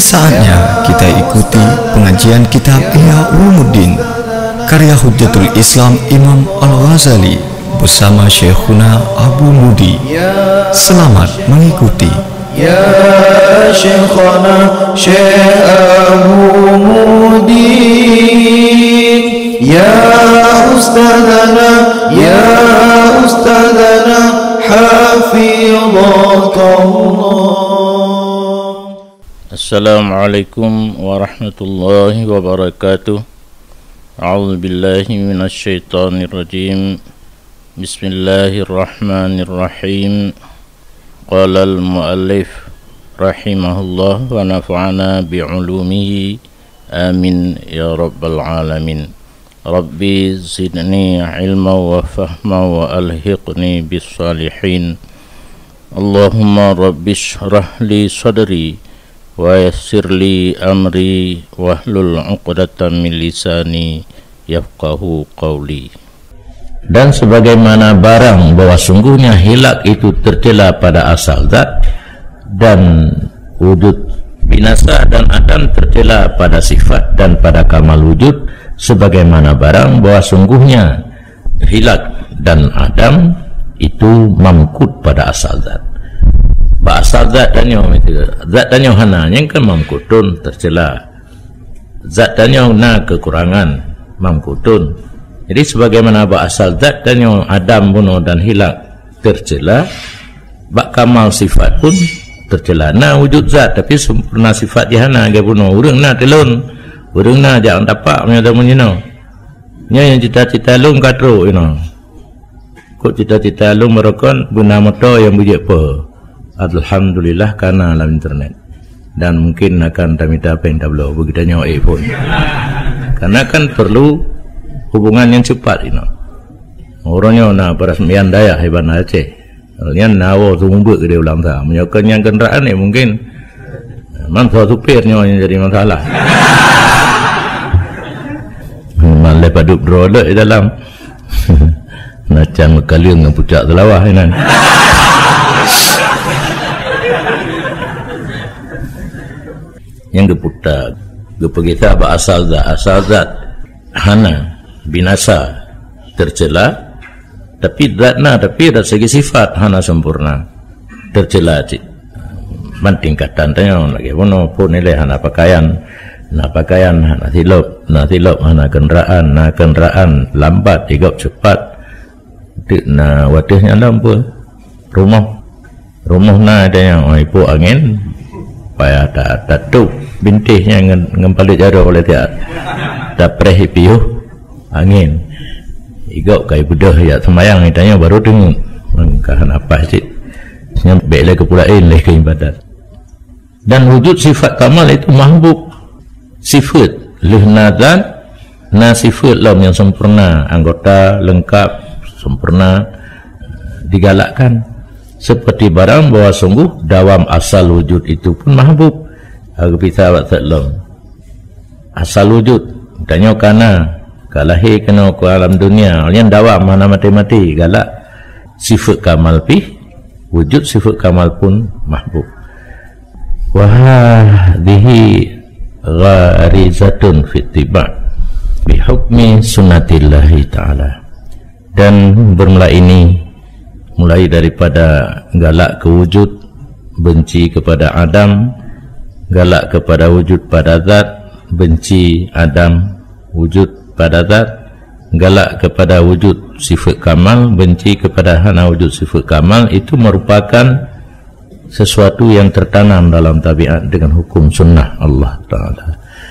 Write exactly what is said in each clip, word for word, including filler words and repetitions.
saatnya kita ikuti pengajian kitab Ihya Ulumuddin karya Hujjatul Islam Imam Al-Ghazali bersama Syekhuna Abu Mudi. Selamat mengikuti. Ya Syekhana Syekh Abu Mudi, Ya Ustadzana, Ya Ustadzana, Hafizakallah. Assalamualaikum warahmatullahi wabarakatuh. A'udzu billahi minasy syaithanir rajim. Bismillahirrahmanirrahim. Qala al-muallif rahimahullah wa nafa'ana bi'ulumihi amin ya rabbal alamin. Rabbi zidni ilma wa fahma wa alhiqni bis salihin. Allahumma rabbi shrah li sadri wa yassir li amri wahlul 'uqdatam min lisani yafqahu qawli. Dan sebagaimana barang bahwa sungguhnya hilak itu tercela pada asal zat, dan wujud binasa dan adam tercela pada sifat dan pada kamal wujud, sebagaimana barang bahwa sungguhnya hilak dan adam itu mamkut pada asal zat. Asal zat dan yang itu zat dan yang hana yang kan mamkutun tercela, zat dan yang na kekurangan mamkutun. Jadi sebagaimana bak asal zat dan yang adam bunuh dan hilak tercela, bak kamal sifat pun tercela. Na wujud zat tapi sempurna sifat dia hana dia bunuh urang na telun, urang na jangan tapak punya tamu you know. Nya yang cita-cita lum katro you know. Kok cita-cita lum merokon guna motor yang bujek pe. Alhamdulillah karena alam internet, dan mungkin akan tamita pen tablo begitu nyawa iPhone. Karena kan perlu hubungan yang cepat ini. Orangnya na perasmian daya hebat Aceh. Kalian nawo sumber ke dia ulang tak. Menyokan yang kenderaan ni mungkin manfaat supirnya yang jadi masalah. Malah paduk drolek di dalam. Macam kalian dengan pucak telawah ini. Yang geputar gepegita ba asal zat, asal zat hana binasa tercela, tapi zatna tapi dari segi sifat hana sempurna tercela cik mantingkatan tanya lagi bono pun nilai hana pakaian na pakaian hana tilop na tilop hana kenderaan na kenderaan lambat igap cepat na wadahnya lampu rumah rumah na ada yang ipu angin payah tak tatuk bintihnya ngempalik jaro oleh tiap tak prehi piuh angin igau kai budah ya semayang itanya baru dengung mengkahan apa sih nyampe le kepulain le ke ibadat. Dan wujud sifat kamal itu mahbub, sifat lihnadan na sifat lam yang sempurna, anggota lengkap sempurna digalakkan. Seperti barang bahwa sungguh dawam asal wujud itu pun mahbub. Aku bisa buat salam asal wujud tanya kana kalahi kena ke alam dunia yang dawam mana mati-mati galak sifat kamal pi wujud sifat kamal pun mahbub. Wa hadhihi gharizatun fi ittiba' bi hukmi sunnatillahi ta'ala. Dan bermula ini mulai daripada galak ke wujud, benci kepada adam, galak kepada wujud pada zat, benci adam wujud pada zat, galak kepada wujud sifat kamal, benci kepada hana wujud sifat kamal. Itu merupakan sesuatu yang tertanam dalam tabiat dengan hukum sunnah Allah Ta'ala.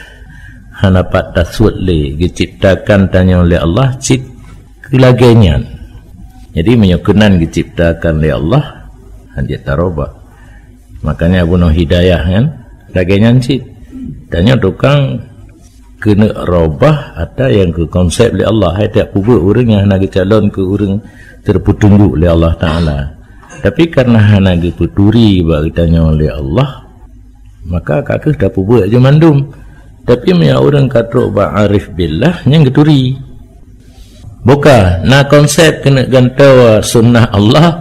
Hana pat taswut le diciptakan tanya oleh Allah cip kelagainya. Jadi menyukunan diciptakan oleh Allah hanya taroba. Makanya bunuh hidayah kan lagainya cip tanya tukang kena robah ada yang ke konsep oleh Allah. Hai tak kubur orang yang nak calon ke orang terpetunjuk oleh Allah Ta'ala. Tapi karena hana dipeturi bagi tanya oleh Allah, maka kakak dah buat je mandum. Tapi punya orang kata ba'arif billah yang geturi. Bukan, nah konsep kena gantawa sunnah Allah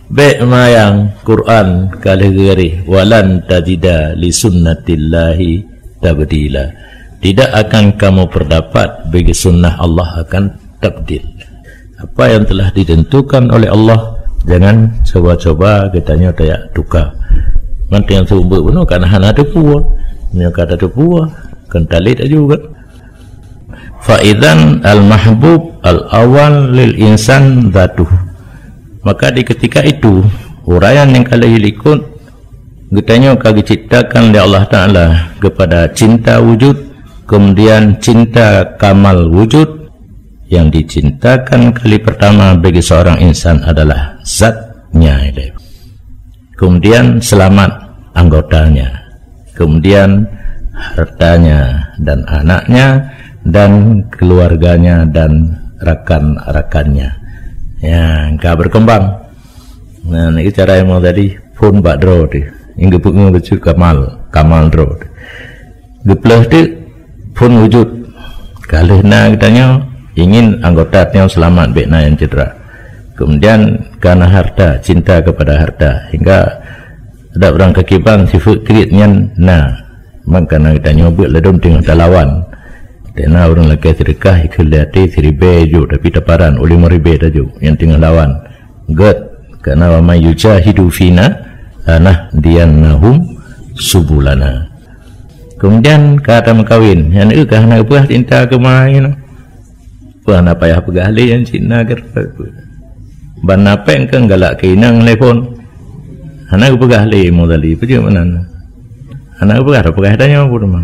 Baik mayang Quran kali geri walan tajida li sunnatillahi tabdila. Tidak akan kamu terdapat bagi sunnah Allah akan tabdil. Apa yang telah ditentukan oleh Allah jangan coba-coba katanya tak tukar. Nanti yang sebut pun kan hana ada puah. Nya kata ada puah kan talit juga. Fa idzan al mahbub al awal lil insan dzatuh. Maka di ketika itu uraian yang kalian ikut katanya kami ciptakan oleh Allah Taala kepada cinta wujud, kemudian cinta kamal wujud. Yang dicintakan kali pertama bagi seorang insan adalah zatnya, kemudian selamat anggotanya, kemudian hartanya dan anaknya dan keluarganya dan rakan-rakannya. Ya, engkau berkembang. Nah, ini cara yang mau tadi pun badro tu, ingin pun lucu kamal, kamal dro. Geplah tu pun wujud. Kalau nak katanya ingin anggotanya selamat baikna yang cedera. Kemudian karena harta, cinta kepada harta, hingga ada orang kekibang sifat keritnya nah, maka nak katanya buat ledom tengah lawan. Dena orang lagi sedekah ikhliati seribe ju tapi taparan oleh meribe taju yang tengah lawan. God karena wa may yujahidu fina anah diannahum subulana. Kemudian kata mengkawin, yang itu kerana apa cinta kemain. Puan apa ya pegahli yang Cina kerja. Ban apa yang kan galak kinang telefon. Anak pegahli modali pergi mana? Anak pegah pegah tanya apa rumah.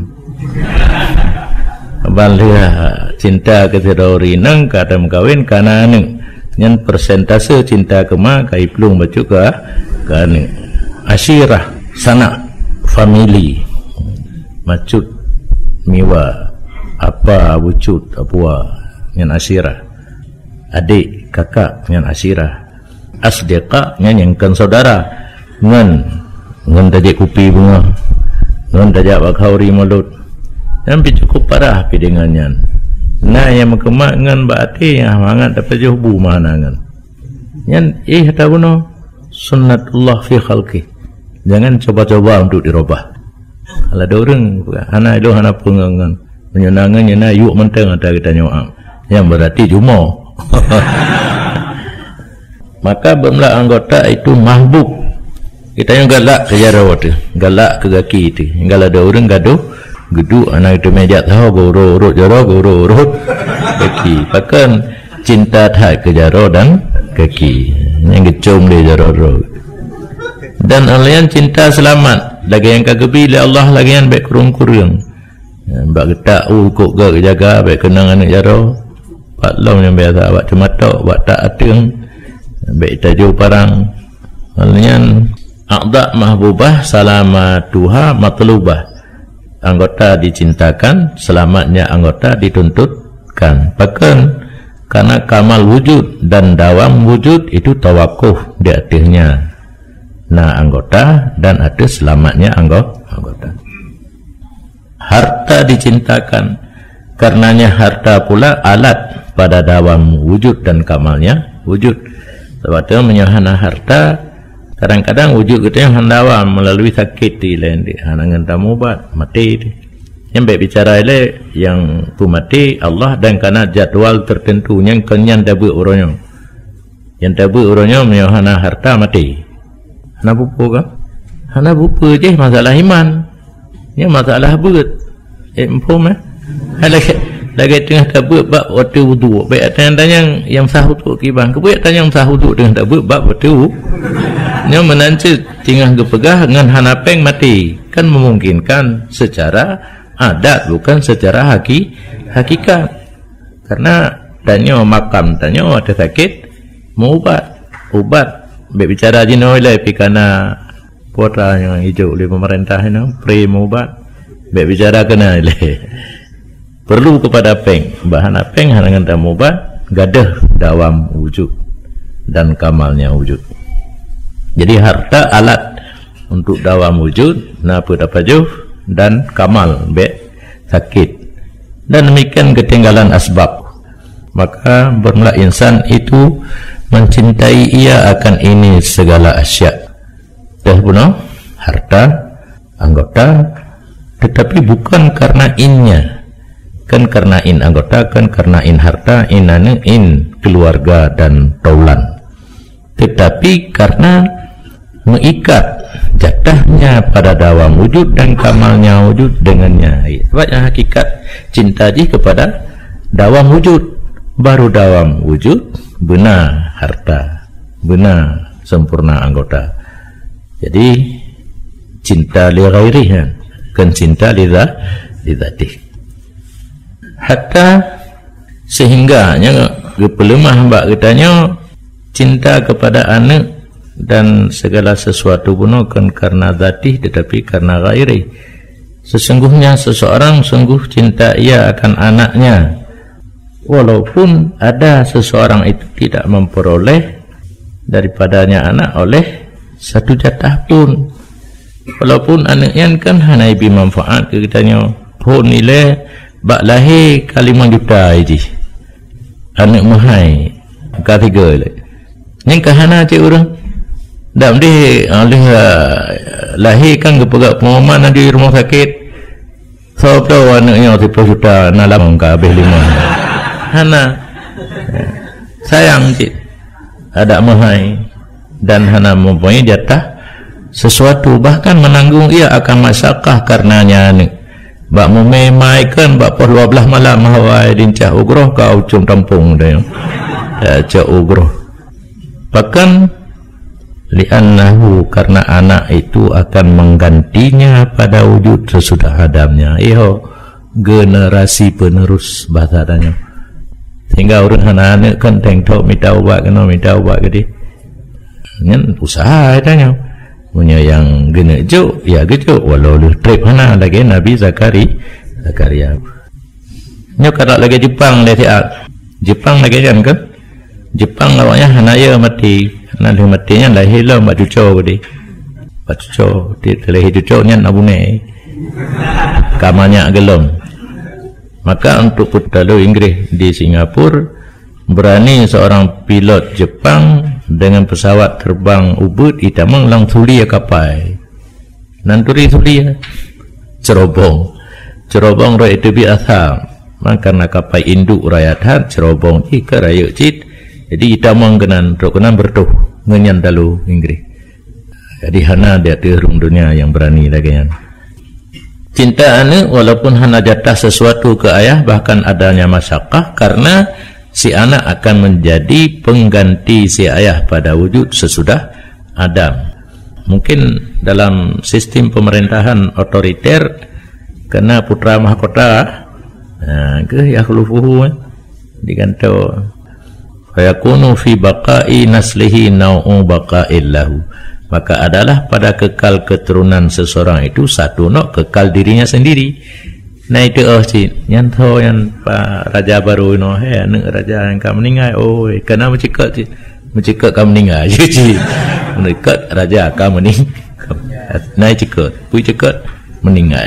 Ban dia cinta keterori nang kata mengkawin karena neng yang persentase cinta kema kai pelung baca ke kan asyirah sanak family macut miwa apa wujud apa yang asyirah, adik kakak yang asyirah, asdiqa yang kan saudara, ngan ngan tajak kupi bunga, ngan tajak bakhauri mulut, dan cukup parah pidengannya. Nah yang mengemak ngan baati yang hangat dapat jauh bu mana ngan. Yang eh tahu no sunnatullah fi khalqi. Jangan coba-coba untuk dirubah. Kalau ada orang, anak itu anak pengangan, menyenangannya na yuk menteng ada kita nyoam. Yang berarti jumo. Maka bermula anggota itu mahbub. Kita yang galak ke jaro tu, galak ke kaki tu. Kalau ada orang gaduh, geduk anak itu meja tahu goro urut jaro goro urut kaki. Bahkan cinta tak ke jaro dan kaki. Yang gecom le jaro ro. Dan alian cinta selamat. Lagi yang kagebi le Allah lagi yang baik kurung-kurung. Mbak getak ukuk ke jaga baik kenang anak jaro. Pak long yang biasa buat cematok, buat tak ateng, baik tajuk parang. Alian aqda mahbubah salamatuha matlubah. Anggota dicintakan, selamatnya anggota dituntutkan. Bahkan karena kamal wujud dan dawam wujud itu tawakuf di atasnya. Nah anggota dan atas selamatnya anggota. Harta dicintakan, karenanya harta pula alat pada dawam wujud dan kamalnya wujud. Sebab itu menyahana harta kadang-kadang wujud kita yang dawam melalui sakit di lain di hanangan tamu obat mati di. Yang baik bicara ile yang tu mati Allah dan karena jadwal tertentu yang kenyan dabu uronyo. Yang dabu uronyo menyahana harta mati. Hana bupu kan? Hana bupu je masalah iman. Ini masalah berat. Eh empom eh. Lagi lagi tengah tabut bab waktu wudu. Baik tanya yang yang sahut tu kibang. Kebuat tanya yang sahut tu tengah tabut bab waktu. Nya menancit tengah gepegah dengan hanapeng mati. Kan memungkinkan secara adat bukan secara haki hakikat. Karena tanya makam tanya ada sakit mau ubat. Ubat baik bicara jino ile pikana kuota yang hijau oleh pemerintah ini pre mau ubat. Baik bicara kena ile. Perlu kepada peng bahan peng halangan tamu ubat gadah dawam wujud dan kamalnya wujud. Jadi harta alat untuk dawam wujud napa dapat jauh dan kamal baik sakit. Dan demikian ketinggalan asbab. Maka bermula insan itu mencintai ia akan ini segala asyak, dah bunuh harta, anggota, tetapi bukan karena innya. Kan karena in anggota, kan karena in harta, in ane, in keluarga dan taulan, tetapi karena mengikat jatahnya pada dawam wujud dan kamalnya wujud dengannya. Sebabnya hakikat cinta ji kepada dawam wujud, baru dawam wujud benar harta, benar sempurna anggota. Jadi cinta li ghairi kan cinta li dzati. Hatta sehingga nya pelemah mbak katanya cinta kepada anak dan segala sesuatu pun bukan karena dzati tetapi karena ghairi. Sesungguhnya seseorang sungguh cinta ia akan anaknya walaupun ada seseorang itu tidak memperoleh daripadanya anak oleh satu jatah pun, walaupun anaknya kan hanya ibi manfaat ke kitanya pun nilai bak lahir kali lima juta aja anak mahai ketiga le yang kahana cik orang dah mesti oleh lahir kan kepegak pengumuman di rumah sakit so tahu anaknya sepuluh juta nalam ke habis lima hana sayang cik ada mahai dan hana mempunyai jatah sesuatu, bahkan menanggung ia akan masyakah karenanya ni bak memaikan bak per dua belas malam hawai dincah ugroh kau cum tampung dia cak ugroh. Bahkan li'annahu karena anak itu akan menggantinya pada wujud sesudah adamnya. Iho generasi penerus bahasa adanya. Sehingga orang anak kan tengok minta ubat kena minta ubat ke dia. Nyen usaha adanya. Punya yang gena jo ya gitu walau lu trip mana lagi Nabi Zakari Zakaria. Nyo kada lagi Jepang letiak. Jepang lagi kan kan? Jepang awaknya hanaya mati. Nanti matinya lahir lah mak cucu gede. Mak cucu dia lahir cucu nya abune. Kamanya gelom. Maka untuk putalu Inggris di Singapura berani seorang pilot Jepang dengan pesawat terbang ubud itamang lang tulia kapai nanturi tulia cerobong cerobong raya itu biasa karena kapai induk rakyat hat cerobong jika raya cit jadi itamang kenan kenan bertuh ngenyan dalu Inggris. Jadi hana dia terung dunia yang berani lagi kan. Cinta ane walaupun hana jatah sesuatu ke ayah bahkan adanya masyakah karena si anak akan menjadi pengganti si ayah pada wujud sesudah Adam. Mungkin dalam sistem pemerintahan otoriter kena putra mahkota nah, ke yakhlufuhu diganto fayakunu fi baqa'i naslihi nau'u baqa'illahu, maka adalah pada kekal keturunan seseorang itu satu nok kekal dirinya sendiri. Nah itu oh cik nyanto yang pak raja baru no he nek raja yang kamu meninggal oh kena mencikak cik mencikak kamu meninggal je cik mencikak raja kamu meninggal naik cikak pui cikak meninggal.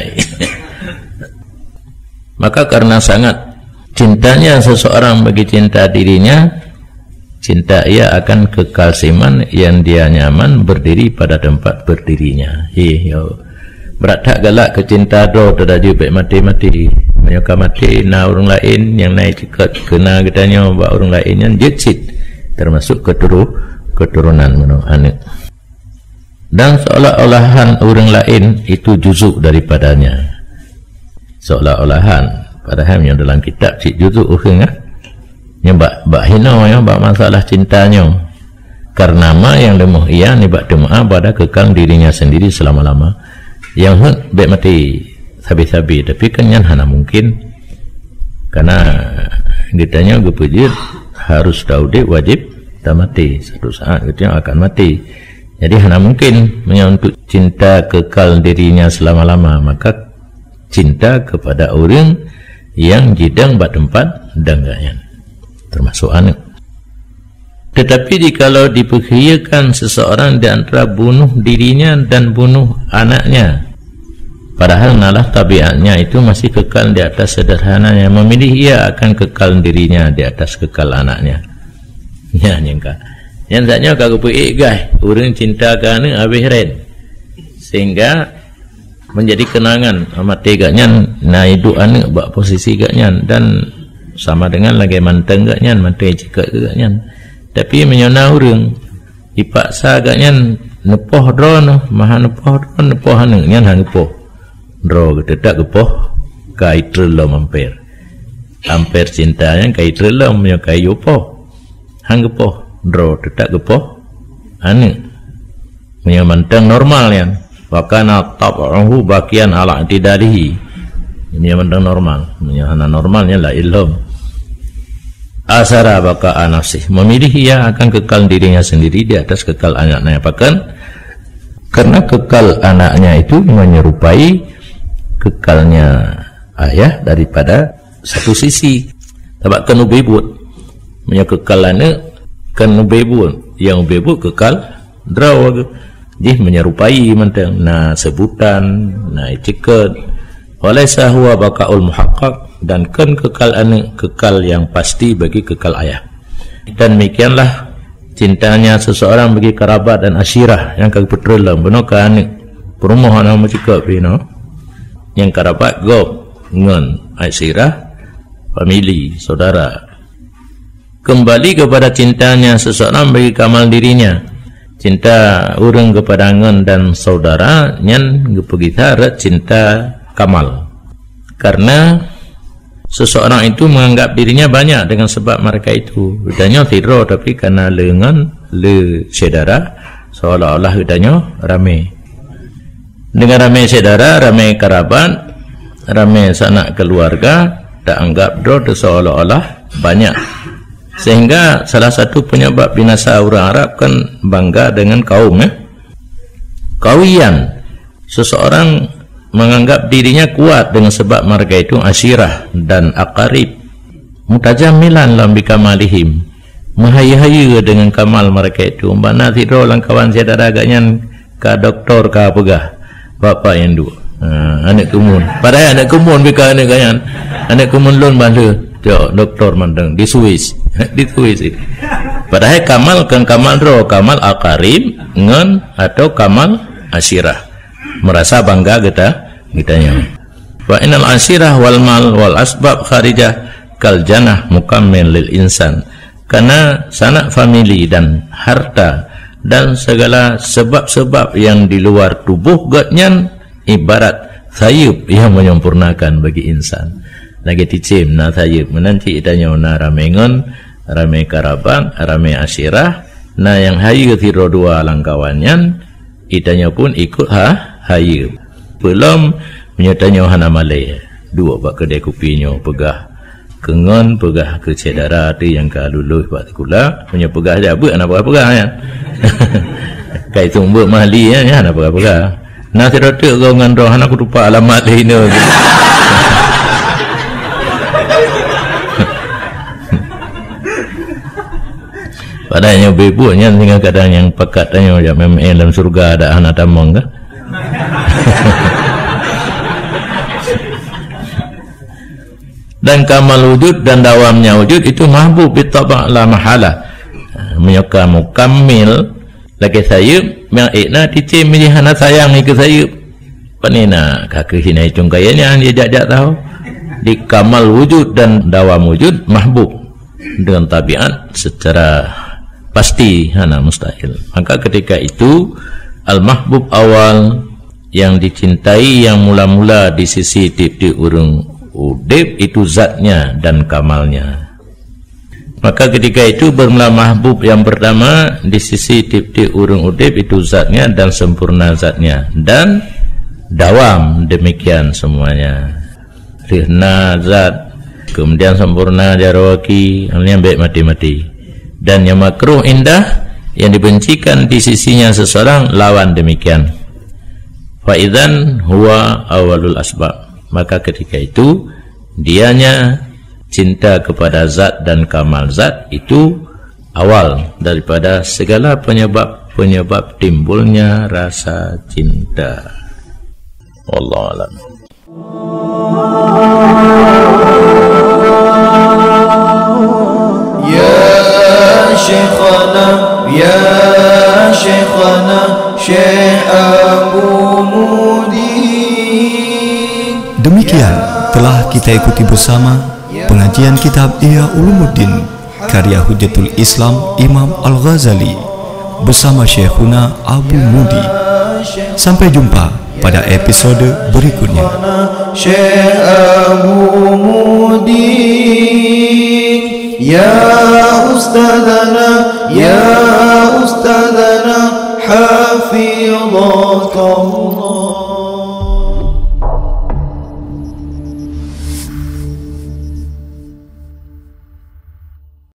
Maka karena sangat cintanya seseorang bagi cinta dirinya, cinta ia akan kekal siman yang dia nyaman berdiri pada tempat berdirinya. Hi yo berat tak galak kecinta do terdaju baik mati-mati menyuka mati na orang lain yang naik cekat kena katanya buat orang lain yang jecit termasuk keturu keturunan menu anak dan seolah-olahan orang lain itu juzuk daripadanya seolah-olahan padahal yang dalam kitab cik juzuk uheng ah yang bak bak hina yang bak masalah cintanya karena ma yang lemuh ia ni bak demaah pada kekal dirinya sendiri selama-lama yang hak baik mati sabi-sabi tapi kan yang hana mungkin karena ditanya gepujir harus daudit wajib tak mati satu saat itu akan mati. Jadi hana mungkin untuk cinta kekal dirinya selama-lama, maka cinta kepada orang yang jidang bak tempat danggayan termasuk anak. Tetapi jikalau diperkirakan seseorang di antara bunuh dirinya dan bunuh anaknya, padahal nalah tabiatnya itu masih kekal di atas sederhananya, memilih ia akan kekal dirinya di atas kekal anaknya. Ya, nyangka. Yang taknya kalau pergi guys, orang cinta kerana habis red. Sehingga menjadi kenangan amat tegaknya na hidup anak buat posisi gaknya dan sama dengan lagi mantan gaknya, mantan cikat gaknya. Tapi menyona orang dipaksa gaknya nepoh drone, maha nepoh drone, nepoh anaknya hang nepoh. Dro ketedak kepoh kai trelo mampir. Ampir cintanya kai trelo punya kai yopo. Hang kepoh dro tedak kepoh anak punya mantan normal yang wakana tab'uhu bakian ala i'tidalihi. Ini yang normal, menyahana normalnya la ilham. Asara baka anafsih, memilih ia akan kekal dirinya sendiri di atas kekal anaknya. Bahkan karena kekal anaknya itu menyerupai kekalnya ayah daripada satu sisi. Sebab kan ubebut, punya kekal anak kan ubebut, yang ubebut kekal draw. Dia menyerupai mentang na sebutan na etiket walaysa huwa baqaul muhaqqaq, dan kan kekal anak kekal yang pasti bagi kekal ayah. Dan demikianlah cintanya seseorang bagi kerabat dan asyirah yang kebetulan benar ke anak perumahan nama cakap no? Yang kerabat gop ngan asyirah famili saudara. Kembali kepada cintanya seseorang bagi kamal dirinya. Cinta orang kepada ngan dan saudara nyan gepegita cinta kamal. Karena seseorang itu menganggap dirinya banyak dengan sebab mereka itu hidanya tidur, tapi karena lengan le saudara seolah-olah hidanya ramai. Dengan ramai saudara, ramai kerabat, ramai sanak keluarga, tak anggap dro seolah-olah banyak. Sehingga salah satu penyebab binasa orang Arab kan bangga dengan kaum eh? Kawian. Seseorang menganggap dirinya kuat dengan sebab mereka itu asyirah dan akarib. Mutajamilan lam bikamalihim, mahaya-haya dengan kamal mereka itu. Mbana tidur lang kawan saudara agaknya ka doktor ka pegah bapa yang dua ha, anak kumun. Padahal anak kumun bika anak ganyan. Anak kumun lon bala jo doktor mandang di Swiss. Di Swiss itu. Padahal kamal kan kamal ro, kamal akarib ngan atau kamal asyirah. Merasa bangga kita kitanya. Wa innal asyirah wal mal wal asbab kharijah kal janah mukammil lil insan. Karena sanak famili dan harta dan segala sebab-sebab yang di luar tubuh gatnya ibarat sayup yang menyempurnakan bagi insan. Lagi ticim na sayup menanti itanya na ramengon, rame karabat, rame asyirah, na yang hayu tiro dua langkawannya itanya pun ikut ha hayu. Belum menyertanya hana malay dua bak kedai kopinya pegah kengon, pegah ke cedara tu yang ka luluh buat kula punya pegah dia buat anak pegah ya. Kai tumbuh mahli ya anak pegah-pegah. Nah tiro tu kau ngan roh anak lupa alamat lainnya. Padahal bebuknya tinggal kadang yang pekat tanya ya memang dalam surga ada anak tamang ke? Dan kamal wujud dan dawamnya wujud itu mahbub bitaba' la mahala. Menyuka mukammil lagi sayup yang ikna ticim milih anak sayang ni ke sayup. Panina kakek hina hitung kayanya dia jak-jak tahu. Di kamal wujud dan dawam wujud mahbub dengan tabiat secara pasti hana mustahil. Maka ketika itu al-mahbub awal yang dicintai yang mula-mula di sisi tiap-tiap urung udib itu zatnya dan kamalnya. Maka ketika itu bermula mahbub yang pertama di sisi tiap-tiap urung udib itu zatnya dan sempurna zatnya dan dawam demikian semuanya. Rihna zat kemudian sempurna jarawaki yang baik mati-mati. Dan yang makruh indah yang dibencikan di sisinya seseorang lawan demikian. Fa'idzan huwa awalul asbab. Maka ketika itu dianya cinta kepada zat dan kamal zat itu awal daripada segala penyebab-penyebab timbulnya rasa cinta. Wallahu a'lam. شيخنا يا telah kita ikuti bersama pengajian kitab Ihya Ulumuddin karya Hujjatul Islam Imam Al-Ghazali bersama Syekhuna Abu Mudi. Sampai jumpa pada episode berikutnya. Syekh Abu Mudi, ya ustadzana, ya ustadzana, hafizaka Allah.